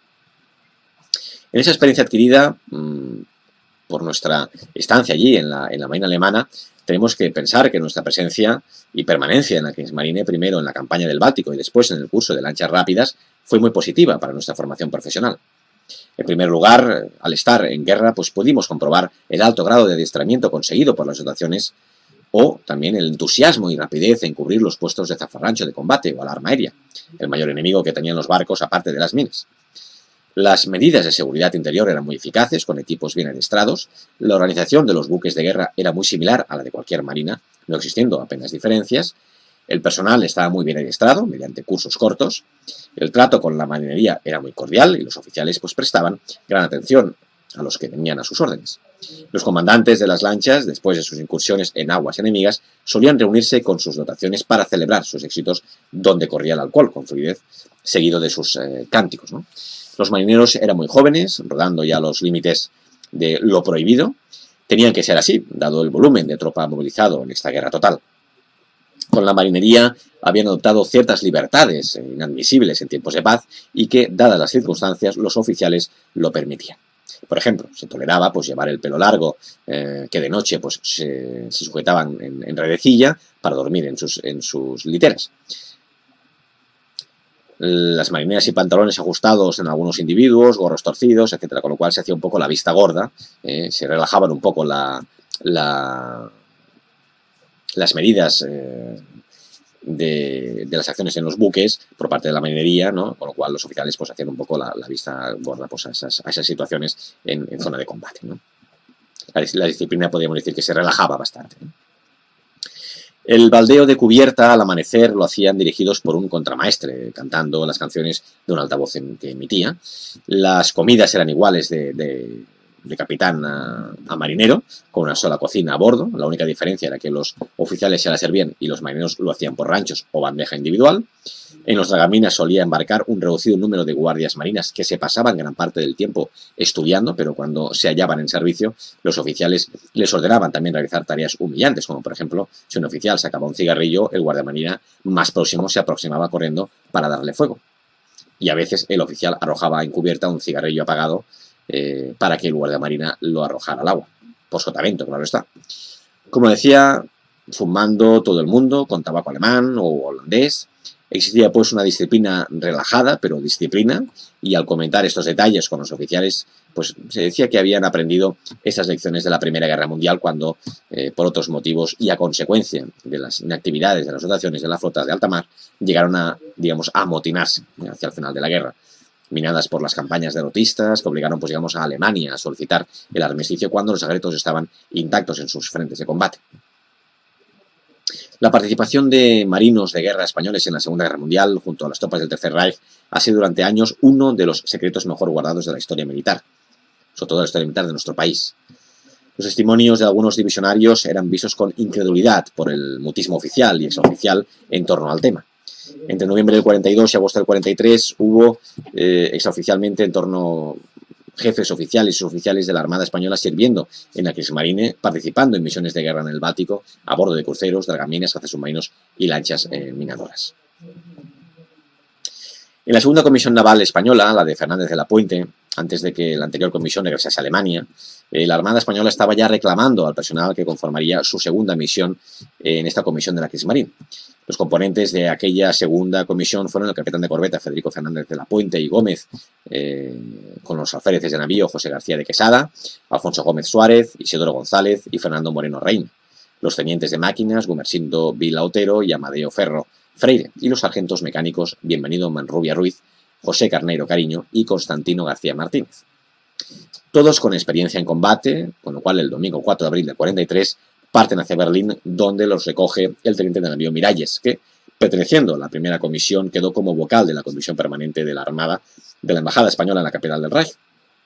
En esa experiencia adquirida por nuestra estancia allí en la Marina alemana, tenemos que pensar que nuestra presencia y permanencia en la Kriegsmarine, primero en la campaña del Báltico y después en el curso de lanchas rápidas, fue muy positiva para nuestra formación profesional. En primer lugar, al estar en guerra, pues pudimos comprobar el alto grado de adiestramiento conseguido por las dotaciones o también el entusiasmo y rapidez en cubrir los puestos de zafarrancho de combate o alarma aérea, el mayor enemigo que tenían los barcos aparte de las minas. Las medidas de seguridad interior eran muy eficaces, con equipos bien adiestrados, la organización de los buques de guerra era muy similar a la de cualquier marina, no existiendo apenas diferencias, el personal estaba muy bien adiestrado, mediante cursos cortos, el trato con la marinería era muy cordial y los oficiales pues prestaban gran atención a los que venían a sus órdenes. Los comandantes de las lanchas, después de sus incursiones en aguas enemigas, solían reunirse con sus dotaciones para celebrar sus éxitos donde corría el alcohol con fluidez, seguido de sus cánticos, ¿no? Los marineros eran muy jóvenes, rodando ya los límites de lo prohibido. Tenían que ser así, dado el volumen de tropa movilizado en esta guerra total. Con la marinería habían adoptado ciertas libertades inadmisibles en tiempos de paz y que, dadas las circunstancias, los oficiales lo permitían. Por ejemplo, se toleraba pues, llevar el pelo largo, que de noche pues, se sujetaban en redecilla para dormir en sus literas. Las marineras y pantalones ajustados en algunos individuos, gorros torcidos, etc., con lo cual se hacía un poco la vista gorda, se relajaban un poco las medidas de las acciones en los buques por parte de la marinería, ¿no? Con lo cual los oficiales pues, hacían un poco la vista gorda pues, a esas situaciones en zona de combate, ¿no? La disciplina podríamos decir que se relajaba bastante, ¿no? El baldeo de cubierta al amanecer lo hacían dirigidos por un contramaestre, cantando las canciones de un altavoz que emitía. Las comidas eran iguales de capitán a marinero, con una sola cocina a bordo. La única diferencia era que los oficiales se la servían y los marineros lo hacían por ranchos o bandeja individual. En los dragaminas solía embarcar un reducido número de guardias marinas que se pasaban gran parte del tiempo estudiando, pero cuando se hallaban en servicio, los oficiales les ordenaban también realizar tareas humillantes, como por ejemplo, si un oficial sacaba un cigarrillo, el guardia marina más próximo se aproximaba corriendo para darle fuego. y a veces el oficial arrojaba en cubierta un cigarrillo apagado para que el guardiamarina lo arrojara al agua. Por sotavento, claro está. Como decía, fumando todo el mundo con tabaco alemán o holandés. Existía pues una disciplina relajada, pero disciplina, y al comentar estos detalles con los oficiales, pues se decía que habían aprendido esas lecciones de la Primera Guerra Mundial cuando, por otros motivos y a consecuencia de las inactividades de las dotaciones de la flota de alta mar, llegaron a, digamos, a amotinarse hacia el final de la guerra, minadas por las campañas derrotistas que obligaron, pues digamos, a Alemania a solicitar el armisticio cuando los secretos estaban intactos en sus frentes de combate. La participación de marinos de guerra españoles en la Segunda Guerra Mundial junto a las tropas del Tercer Reich ha sido durante años uno de los secretos mejor guardados de la historia militar, sobre todo la historia militar de nuestro país. Los testimonios de algunos divisionarios eran vistos con incredulidad por el mutismo oficial y exoficial en torno al tema. Entre noviembre del 42 y agosto del 43 hubo extraoficialmente en torno jefes oficiales y suboficiales de la Armada Española sirviendo en la Kriegsmarine, participando en misiones de guerra en el Báltico, a bordo de cruceros, dragaminas, cazasubmarinos y lanchas minadoras. En la segunda comisión naval española, la de Fernández de la Puente, antes de que la anterior comisión regresase a Alemania, la Armada Española estaba ya reclamando al personal que conformaría su segunda misión en esta comisión de la Kriegsmarine. Los componentes de aquella segunda comisión fueron el capitán de corbeta Federico Fernández de la Puente y Gómez, con los alféreces de navío José García de Quesada, Alfonso Gómez Suárez, Isidoro González y Fernando Moreno Reina, los tenientes de máquinas Gumersindo Vila Otero y Amadeo Ferro Freire, y los sargentos mecánicos Bienvenido Manrubia Ruiz, José Carneiro Cariño y Constantino García Martínez. Todos con experiencia en combate, con lo cual el domingo 4 de abril del 43 parten hacia Berlín, donde los recoge el teniente de navío Miralles, que, perteneciendo a la primera comisión, quedó como vocal de la Comisión Permanente de la Armada de la Embajada Española en la capital del Reich.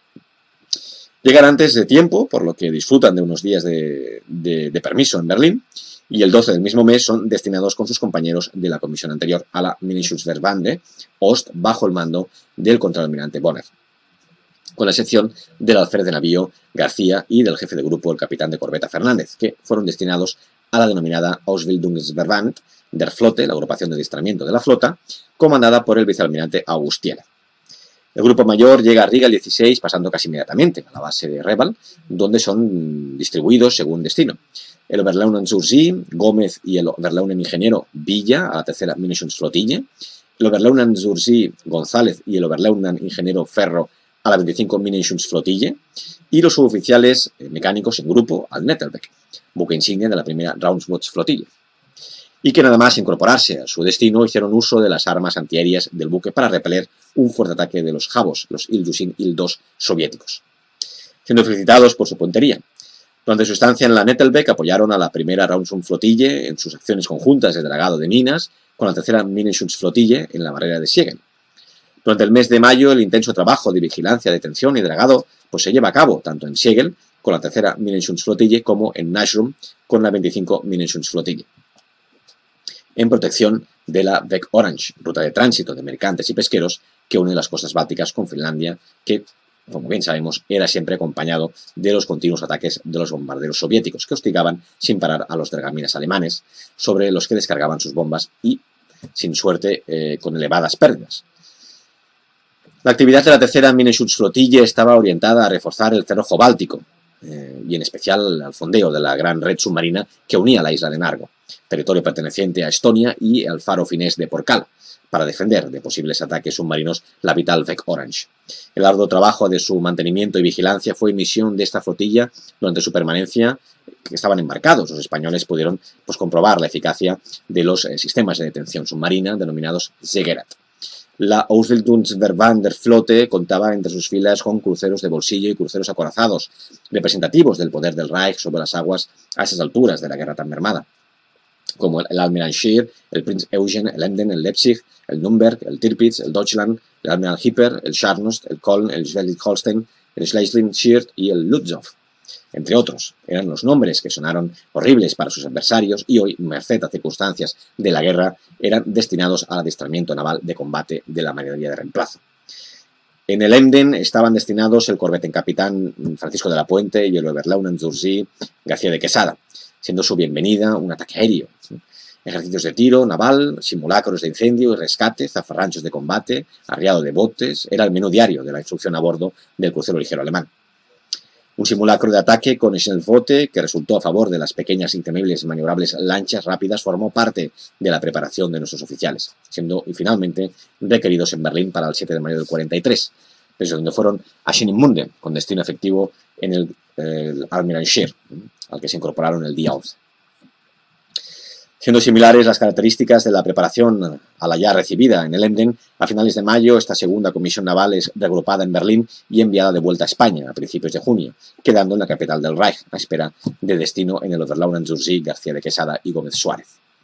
Llegan antes de tiempo, por lo que disfrutan de unos días de permiso en Berlín, y el 12 del mismo mes son destinados con sus compañeros de la comisión anterior a la Minischutzverbände Ost bajo el mando del contraalmirante Bonner, con la excepción del alférez de navío García y del jefe de grupo, el capitán de corbeta Fernández, que fueron destinados a la denominada Ausbildungsverband der Flotte, la agrupación de adiestramiento de la flota, comandada por el vicealmirante Augustiera. El grupo mayor llega a Riga el 16, pasando casi inmediatamente a la base de Reval, donde son distribuidos según destino. El Oberleutnant Zursee, Gómez y el Oberleutnant Ingeniero Villa a la tercera Minischutzflottille, el Oberleutnant Zursee González y el Oberleutnant Ingeniero Ferro a la 25 Minischutzflottille, y los suboficiales mecánicos en grupo al Nettelbeck, buque insignia de la primera Raumsbootsflottille, y que nada más incorporarse a su destino hicieron uso de las armas antiaéreas del buque para repeler un fuerte ataque de los Javos, los Il-Yusin Il-2 soviéticos, siendo felicitados por su puntería. Durante su estancia en la Nettelbeck apoyaron a la primera Raumsbootsflottille en sus acciones conjuntas de dragado de minas con la tercera Minischutzflottille en la barrera de Siegen. Durante el mes de mayo el intenso trabajo de vigilancia, detención y dragado pues se lleva a cabo tanto en Siegel con la tercera Minischutzflottille como en Nashrum con la 25 Minischutzflottille, en protección de la Weg Orange, ruta de tránsito de mercantes y pesqueros que une las costas bálticas con Finlandia, que, como bien sabemos, era siempre acompañado de los continuos ataques de los bombarderos soviéticos que hostigaban sin parar a los dragaminas alemanes, sobre los que descargaban sus bombas y, sin suerte, con elevadas pérdidas. La actividad de la tercera Minischutzflottille estaba orientada a reforzar el cerrojo báltico, y en especial al fondeo de la gran red submarina que unía la isla de Nargo, territorio perteneciente a Estonia, y al faro finés de Porcal, para defender de posibles ataques submarinos la vital Weg Orange. El arduo trabajo de su mantenimiento y vigilancia fue misión de esta flotilla durante su permanencia que estaban embarcados. Los españoles pudieron comprobar la eficacia de los sistemas de detención submarina denominados Zegerat. La Ausbildungsverband der Flotte contaba entre sus filas con cruceros de bolsillo y cruceros acorazados, representativos del poder del Reich sobre las aguas a esas alturas de la guerra tan mermada, como el Almirant Scheer, el Prinz Eugen, el Emden, el Leipzig, el Nürnberg, el Tirpitz, el Deutschland, el Almirant Hipper, el Scharnhorst, el Köln, el Schleswig-Holstein, el Schleswig-Scheer y el Lützow, entre otros. Eran los nombres que sonaron horribles para sus adversarios y hoy, merced a circunstancias de la guerra, eran destinados al adiestramiento naval de combate de la marinería de reemplazo. En el Emden estaban destinados el corvette capitán Francisco de la Puente y el Oberleutnant Zursee García de Quesada, siendo su bienvenida un ataque aéreo. Ejercicios de tiro naval, simulacros de incendio y rescate, zafarranchos de combate, arriado de botes, era el menú diario de la instrucción a bordo del crucero ligero alemán. Un simulacro de ataque con Schnellboote, que resultó a favor de las pequeñas, intemibles y maniobrables lanchas rápidas, formó parte de la preparación de nuestros oficiales, siendo finalmente requeridos en Berlín para el 7 de mayo del 43, desde donde fueron a Schönemunde, con destino efectivo en el Almirantenschiff, al que se incorporaron el día 11. Siendo similares las características de la preparación a la ya recibida en el Emden, a finales de mayo esta segunda comisión naval es reagrupada en Berlín y enviada de vuelta a España a principios de junio, quedando en la capital del Reich, a espera de destino en el Oberleutnant Jurzy, García de Quesada y Gómez Suárez.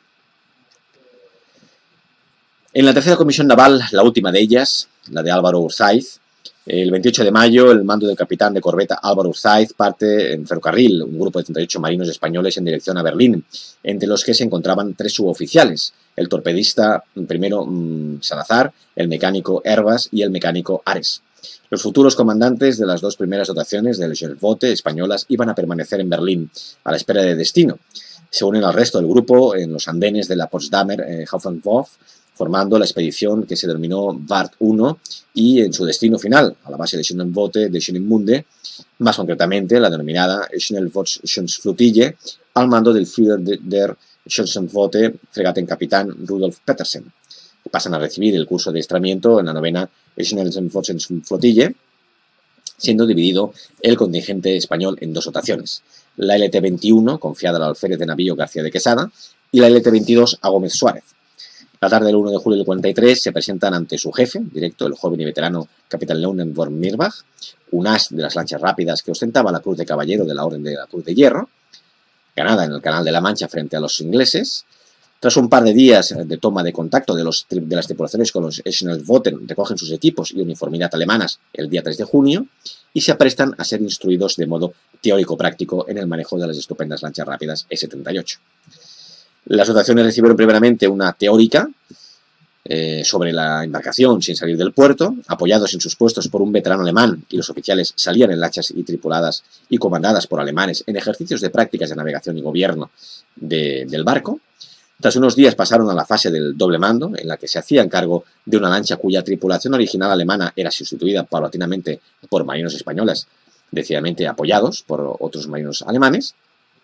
En la tercera comisión naval, la última de ellas, la de Álvaro Urzaiz, el 28 de mayo, el mando del capitán de corbeta Álvaro Urzaiz parte en ferrocarril, un grupo de 38 marinos españoles en dirección a Berlín, entre los que se encontraban 3 suboficiales, el torpedista primero Salazar, el mecánico Hervas y el mecánico Ares. Los futuros comandantes de las 2 primeras dotaciones del Schnellboote españolas iban a permanecer en Berlín, a la espera de destino. Se unen al resto del grupo en los andenes de la Potsdamer Hauptbahnhof, formando la expedición que se denominó Wart I y en su destino final, a la base de Schnellboote de Schönemunde, más concretamente la denominada Schnellbootsflottille, al mando del Führer der Schnellboote, fregatencapitán Rudolf Petersen. Pasan a recibir el curso de adiestramiento en la novena Schnellbootsflottille, siendo dividido el contingente español en 2 dotaciones, la LT-21, confiada al alférez de navío García de Quesada, y la LT-22 a Gómez Suárez. La tarde del 1 de julio del 43 se presentan ante su jefe, directo, el joven y veterano capitán Leonard von Mirbach, un as de las lanchas rápidas que ostentaba la Cruz de Caballero de la Orden de la Cruz de Hierro, ganada en el Canal de la Mancha frente a los ingleses. Tras un par de días de toma de contacto de las tripulaciones con los Schnellboote, recogen sus equipos y uniformidad alemanas el día 3 de junio y se aprestan a ser instruidos de modo teórico-práctico en el manejo de las estupendas lanchas rápidas E-78. Las dotaciones recibieron primeramente una teórica sobre la embarcación sin salir del puerto, apoyados en sus puestos por un veterano alemán, y los oficiales salían en lanchas y tripuladas y comandadas por alemanes en ejercicios de prácticas de navegación y gobierno del barco. Tras unos días pasaron a la fase del doble mando, en la que se hacían cargo de una lancha cuya tripulación original alemana era sustituida paulatinamente por marinos españoles, decididamente apoyados por otros marinos alemanes.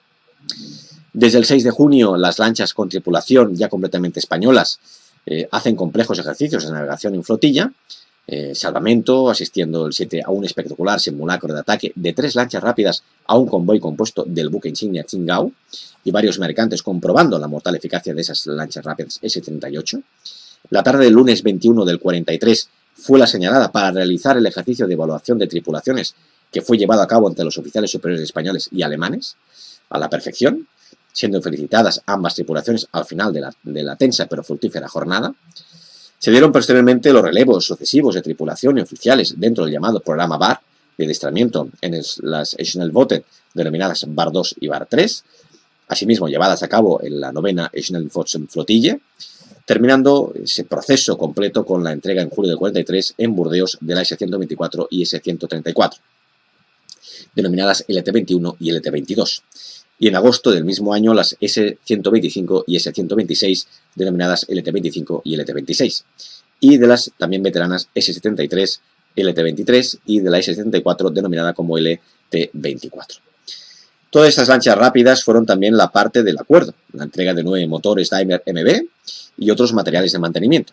Desde el 6 de junio, las lanchas con tripulación ya completamente españolas hacen complejos ejercicios de navegación en flotilla, salvamento, asistiendo el 7 a un espectacular simulacro de ataque de 3 lanchas rápidas a un convoy compuesto del buque insignia Tsingtao y varios mercantes comprobando la mortal eficacia de esas lanchas rápidas S-38. La tarde del lunes 21 del 43 fue la señalada para realizar el ejercicio de evaluación de tripulaciones que fue llevado a cabo entre los oficiales superiores españoles y alemanes a la perfección, siendo felicitadas ambas tripulaciones al final de la tensa pero fructífera jornada. Se dieron posteriormente los relevos sucesivos de tripulación y oficiales dentro del llamado programa BAR de adiestramiento en las Schnellboote denominadas BAR 2 y BAR 3, asimismo llevadas a cabo en la novena Schnellbootsflottille, terminando ese proceso completo con la entrega en julio del 43 en Burdeos de la S-124 y S-134, denominadas LT-21 y LT-22. Y en agosto del mismo año las S-125 y S-126, denominadas LT-25 y LT-26, y de las también veteranas S-73, LT-23 y de la S-74, denominada como LT-24. Todas estas lanchas rápidas fueron también la parte del acuerdo, la entrega de 9 motores Daimler MB y otros materiales de mantenimiento.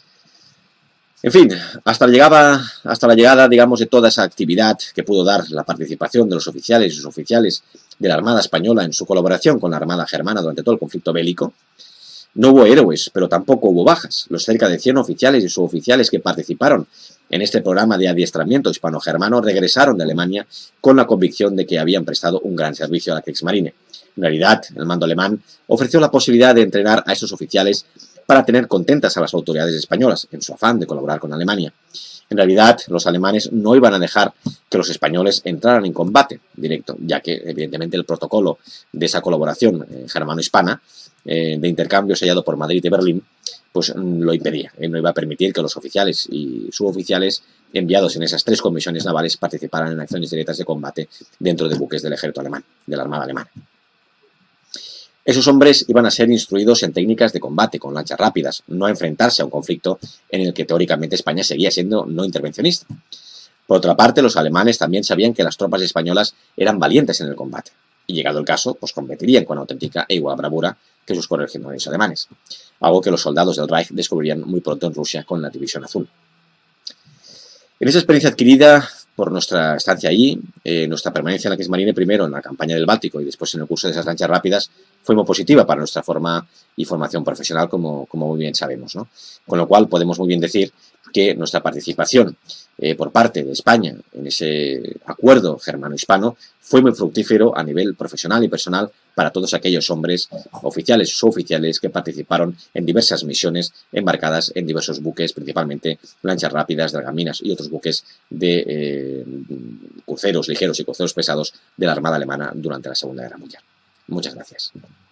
En fin, hasta la llegada, digamos, de toda esa actividad que pudo dar la participación de los oficiales y suboficiales de la Armada Española en su colaboración con la Armada Germana durante todo el conflicto bélico, no hubo héroes, pero tampoco hubo bajas. Los cerca de 100 oficiales y suboficiales que participaron en este programa de adiestramiento hispano-germano regresaron de Alemania con la convicción de que habían prestado un gran servicio a la Kriegsmarine. En realidad, el mando alemán ofreció la posibilidad de entrenar a estos oficiales para tener contentas a las autoridades españolas en su afán de colaborar con Alemania. En realidad, los alemanes no iban a dejar que los españoles entraran en combate directo, ya que, evidentemente, el protocolo de esa colaboración germano-hispana de intercambio sellado por Madrid y Berlín, pues lo impedía. No iba a permitir que los oficiales y suboficiales enviados en esas 3 comisiones navales participaran en acciones directas de combate dentro de buques del ejército alemán, de la Armada alemana. Esos hombres iban a ser instruidos en técnicas de combate con lanchas rápidas, no a enfrentarse a un conflicto en el que teóricamente España seguía siendo no intervencionista. Por otra parte, los alemanes también sabían que las tropas españolas eran valientes en el combate, y llegado el caso, pues competirían con auténtica e igual bravura que sus correligionarios alemanes, algo que los soldados del Reich descubrirían muy pronto en Rusia con la División Azul. En esa experiencia adquirida por nuestra estancia allí, nuestra permanencia en la Kriegsmarine, primero en la campaña del Báltico y después en el curso de esas lanchas rápidas, fue muy positiva para nuestra forma y formación profesional, como muy bien sabemos, ¿no? Con lo cual podemos muy bien decir que nuestra participación por parte de España en ese acuerdo germano-hispano fue muy fructífero a nivel profesional y personal para todos aquellos hombres, oficiales y suboficiales, que participaron en diversas misiones embarcadas en diversos buques, principalmente lanchas rápidas, dragaminas y otros buques de cruceros ligeros y cruceros pesados de la Armada Alemana durante la Segunda Guerra Mundial. Muchas gracias.